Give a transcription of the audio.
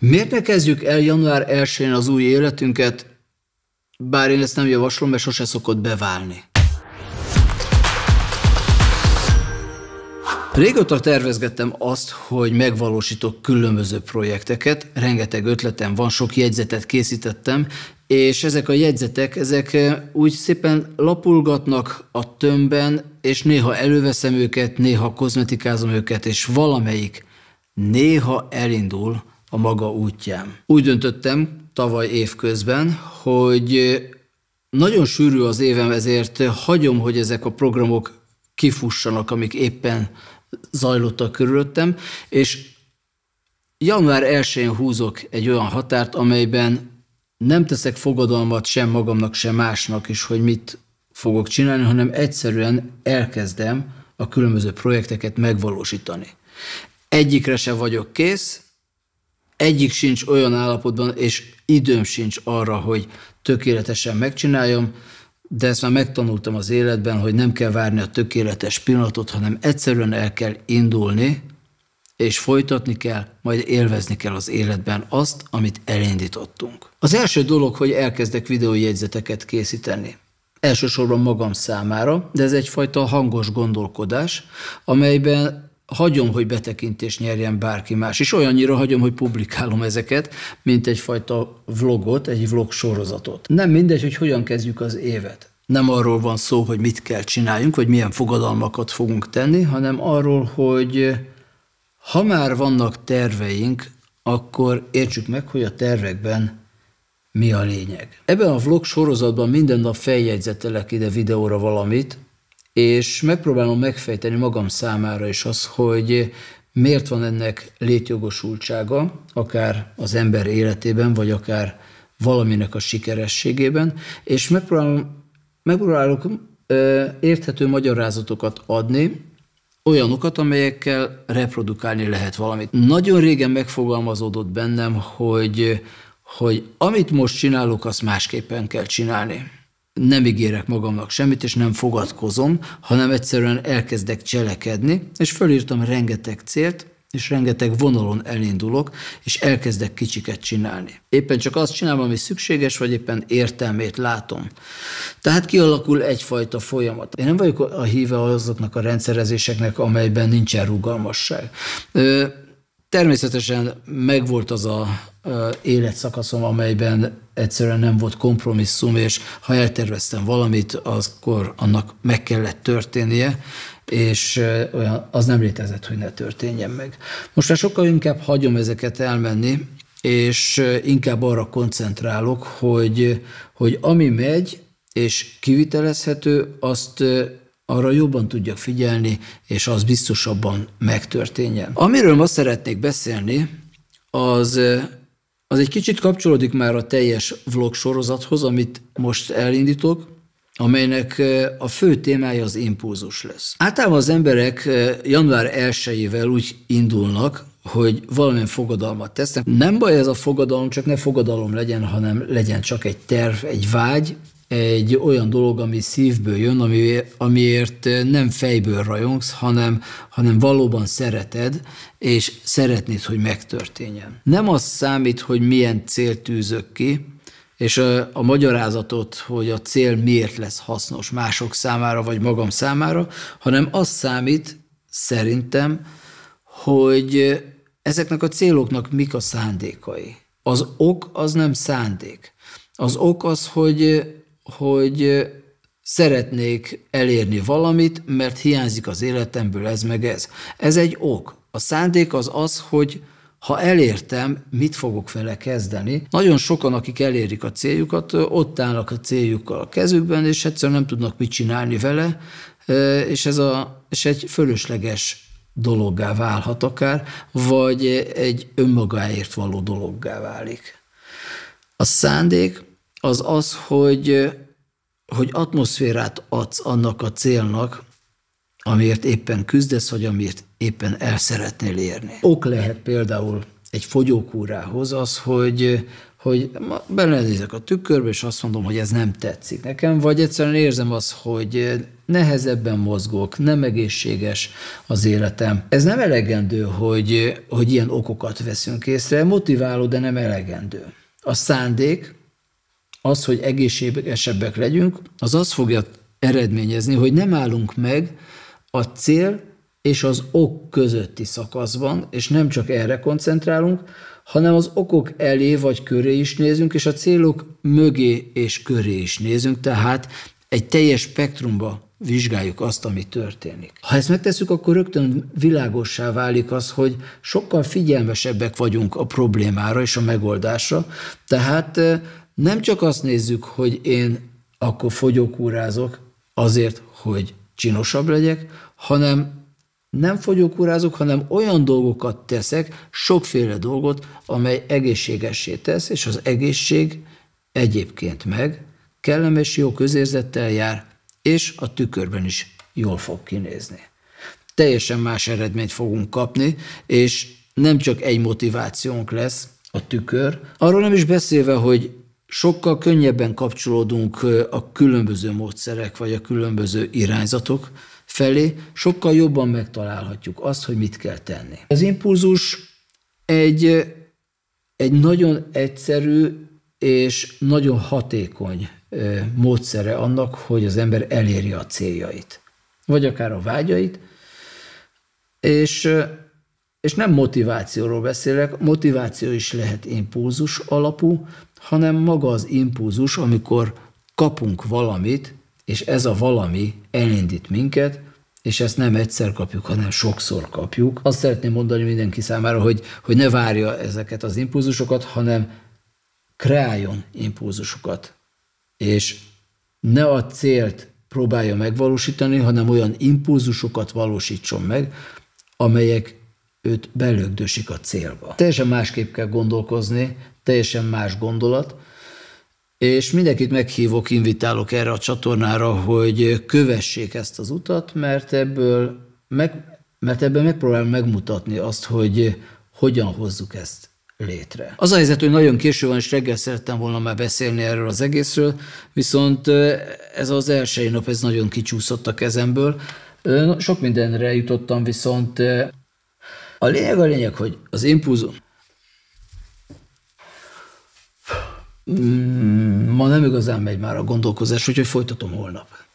Miért ne kezdjük el január 1-én az új életünket, bár én ezt nem javaslom, mert sose szokott beválni. Régóta tervezgettem azt, hogy megvalósítok különböző projekteket, rengeteg ötletem van, sok jegyzetet készítettem, és ezek a jegyzetek, ezek úgy szépen lapulgatnak a tömbben, és néha előveszem őket, néha kozmetikázom őket, és valamelyik néha elindul a maga útján. Úgy döntöttem tavaly évközben, hogy nagyon sűrű az évem, ezért hagyom, hogy ezek a programok kifussanak, amik éppen zajlottak körülöttem, és január 1-én húzok egy olyan határt, amelyben nem teszek fogadalmat sem magamnak, sem másnak is, hogy mit fogok csinálni, hanem egyszerűen elkezdem a különböző projekteket megvalósítani. Egyikre se vagyok kész, egyik sincs olyan állapotban, és időm sincs arra, hogy tökéletesen megcsináljam, de ezt már megtanultam az életben, hogy nem kell várni a tökéletes pillanatot, hanem egyszerűen el kell indulni, és folytatni kell, majd élvezni kell az életben azt, amit elindítottunk. Az első dolog, hogy elkezdek videójegyzeteket készíteni. Elsősorban magam számára, de ez egyfajta hangos gondolkodás, amelyben hagyom, hogy betekintést nyerjen bárki más, és olyannyira hagyom, hogy publikálom ezeket, mint egyfajta vlogot, egy vlog sorozatot. Nem mindegy, hogy hogyan kezdjük az évet. Nem arról van szó, hogy mit kell csináljunk, vagy milyen fogadalmakat fogunk tenni, hanem arról, hogy ha már vannak terveink, akkor értsük meg, hogy a tervekben mi a lényeg. Ebben a vlog sorozatban minden nap feljegyzetelek ide videóra valamit, és megpróbálom megfejteni magam számára is azt, hogy miért van ennek létjogosultsága, akár az ember életében, vagy akár valaminek a sikerességében, és megpróbálok érthető magyarázatokat adni, olyanokat, amelyekkel reprodukálni lehet valamit. Nagyon régen megfogalmazódott bennem, hogy amit most csinálok, azt másképpen kell csinálni. Nem ígérek magamnak semmit, és nem fogadkozom, hanem egyszerűen elkezdek cselekedni, és fölírtam rengeteg célt, és rengeteg vonalon elindulok, és elkezdek kicsiket csinálni. Éppen csak azt csinálom, ami szükséges, vagy éppen értelmét látom. Tehát kialakul egyfajta folyamat. Én nem vagyok a híve azoknak a rendszerezéseknek, amelyben nincsen rugalmasság. Természetesen megvolt az a életszakaszom, amelyben egyszerűen nem volt kompromisszum, és ha elterveztem valamit, akkor annak meg kellett történnie, és az nem létezett, hogy ne történjen meg. Most már sokkal inkább hagyom ezeket elmenni, és inkább arra koncentrálok, hogy ami megy, és kivitelezhető, azt arra jobban tudjak figyelni, és az biztosabban megtörténjen. Amiről ma szeretnék beszélni, az egy kicsit kapcsolódik már a teljes vlog sorozathoz, amit most elindítok, amelynek a fő témája az impulzus lesz. Általában az emberek január 1-ével úgy indulnak, hogy valamilyen fogadalmat tesznek. Nem baj ez a fogadalom, csak ne fogadalom legyen, hanem legyen csak egy terv, egy vágy, egy olyan dolog, ami szívből jön, amiért nem fejből rajongsz, hanem valóban szereted, és szeretnéd, hogy megtörténjen. Nem az számít, hogy milyen célt tűzök ki, és a magyarázatot, hogy a cél miért lesz hasznos mások számára, vagy magam számára, hanem az számít szerintem, hogy ezeknek a céloknak mik a szándékai. Az ok az nem szándék. Az ok az, hogy szeretnék elérni valamit, mert hiányzik az életemből ez meg ez. Ez egy ok. A szándék az, hogy ha elértem, mit fogok vele kezdeni. Nagyon sokan, akik elérik a céljukat, ott állnak a céljukkal a kezükben, és egyszerűen nem tudnak mit csinálni vele, és egy fölösleges dologgá válhat akár, vagy egy önmagáért való dologgá válik. A szándék az, hogy atmoszférát adsz annak a célnak, amiért éppen küzdesz, vagy amiért éppen el szeretnél érni. Ok lehet például egy fogyókúrához az, hogy hogy belenézek a tükörbe, és azt mondom, hogy ez nem tetszik nekem, vagy egyszerűen érzem azt, hogy nehezebben mozgok, nem egészséges az életem. Ez nem elegendő, hogy ilyen okokat veszünk észre, motiváló, de nem elegendő. A szándék, az, hogy egészségesebbek legyünk, az azt fogja eredményezni, hogy nem állunk meg a cél és az ok közötti szakaszban, és nem csak erre koncentrálunk, hanem az okok elé vagy köré is nézünk, és a célok mögé és köré is nézünk, tehát egy teljes spektrumba vizsgáljuk azt, ami történik. Ha ezt megtesszük, akkor rögtön világossá válik az, hogy sokkal figyelmesebbek vagyunk a problémára és a megoldásra, tehát nem csak azt nézzük, hogy én akkor fogyókúrázok azért, hogy csinosabb legyek, hanem nem fogyókúrázok, hanem olyan dolgokat teszek, sokféle dolgot, amely egészségessé tesz, és az egészség egyébként meg kellemes, jó közérzettel jár, és a tükörben is jól fog kinézni. Teljesen más eredményt fogunk kapni, és nem csak egy motivációnk lesz a tükör. Arról nem is beszélve, hogy sokkal könnyebben kapcsolódunk a különböző módszerek, vagy a különböző irányzatok felé, sokkal jobban megtalálhatjuk azt, hogy mit kell tenni. Az impulzus egy nagyon egyszerű és nagyon hatékony módszere annak, hogy az ember eléri a céljait, vagy akár a vágyait, és nem motivációról beszélek, motiváció is lehet impulzus alapú, hanem maga az impulzus, amikor kapunk valamit, és ez a valami elindít minket, és ezt nem egyszer kapjuk, hanem sokszor kapjuk. Azt szeretném mondani mindenki számára, hogy ne várja ezeket az impulzusokat, hanem kreáljon impulzusokat, és ne a célt próbálja megvalósítani, hanem olyan impulzusokat valósítson meg, amelyek őt belögdösik a célba. Teljesen másképp kell gondolkozni, teljesen más gondolat, és mindenkit meghívok, invitálok erre a csatornára, hogy kövessék ezt az utat, mert ebből megpróbálom megmutatni azt, hogy hogyan hozzuk ezt létre. Az a helyzet, hogy nagyon késő van, és reggel szerettem volna már beszélni erről az egészről, viszont ez az első nap, ez nagyon kicsúszott a kezemből. Sok mindenre jutottam, viszont a lényeg, hogy az impulzus... Ma nem igazán megy már a gondolkozás, úgyhogy folytatom holnap.